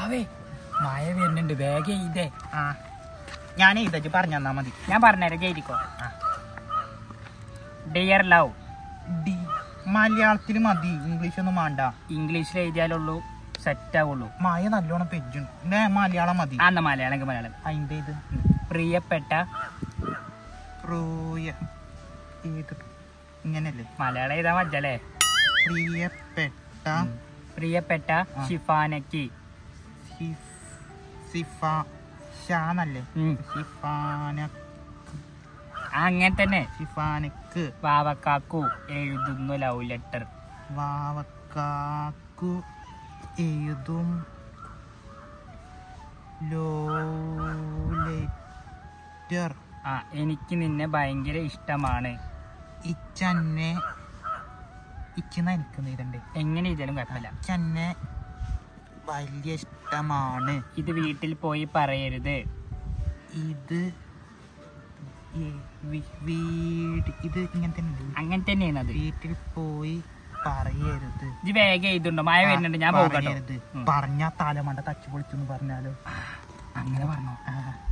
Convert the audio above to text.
വാവേ മഴ വരുന്നുണ്ട് വേഗം ഇതേ. ആ ഞാൻ ഇതച്ച് പറഞ്ഞു തന്നാ മതി. ഞാൻ പറഞ്ഞുതരാം ചെയ്തിക്കോ. Dear love. മലയാളത്തിൽ മതി, ഇംഗ്ലീഷ് ഒന്നും വേണ്ട. ഇംഗ്ലീഷിൽ എഴുതിയാലുള്ളൂ സെറ്റ് ആവുള്ളൂ. മഴ നല്ലോണം പെജ്ജുണ്ട്. മലയാളം മതി. അന്ന് മലയാളം മലയാളം. അതിന്റെ ഇത് പ്രിയപ്പെട്ട ഇങ്ങനല്ലേ മലയാളം എഴുതാൻ പറ്റല്ലേ? പ്രിയപ്പെട്ട ഷിഫാനക്ക്. അങ്ങനെ തന്നെ. ഷിഫാനക്ക് വാവക്കാക്കു എഴുതുന്നു ലവ് ലെറ്റർ. വാവക്കാക്കു എഴുതും ലവ് ലെറ്റർ. എനിക്ക് നിന്നെ ഭയങ്കര ഇഷ്ടമാണ്. ഇച്ചന്നെ എനിക്ക് എങ്ങനെ ഇതായാലും കുഴപ്പമില്ല. ഇച്ചന്നെ വലിയ ഇഷ്ടമാണ്. ഇത് വീട്ടിൽ പോയി പറയരുത്. ഇത് ഇങ്ങനെ തന്നെ അങ്ങനെ തന്നെയാണ്. വീട്ടിൽ പോയി പറയരുത്. ഇത് വേഗം എഴുതുണ്ടോ? മഴ വരുന്നുണ്ട്, ഞാൻ പോകരുത്. പറഞ്ഞാ തലമണ്ട തച്ചു പൊളിച്ചെന്ന് പറഞ്ഞാലോ? അങ്ങനെ പറഞ്ഞോ?